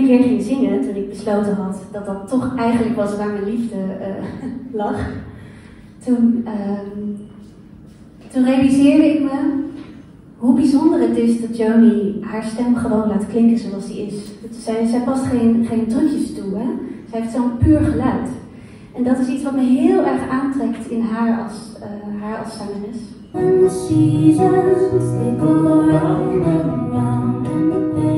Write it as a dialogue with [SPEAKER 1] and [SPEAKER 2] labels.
[SPEAKER 1] keer ging zingen, toen ik besloten had dat dat toch eigenlijk was waar mijn liefde lag, toen realiseerde ik me hoe bijzonder het is dat Joni haar stem gewoon laat klinken zoals die is. Zij past geen drukjes toe, hè? Zij heeft zo'n puur geluid. En dat is iets wat me heel erg aantrekt in haar als zangeres. When the seasons they go round and round and the